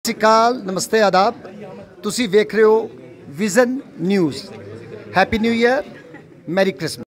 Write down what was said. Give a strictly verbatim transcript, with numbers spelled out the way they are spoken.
ਸਤਿ ਸ਼੍ਰੀ ਅਕਾਲ, ਨਮਸਤੇ, ਆਦਾਬ। ਤੁਸੀਂ ਵੇਖ ਰਹੇ ਹੋ vision news. Happy new year, merry Christmas.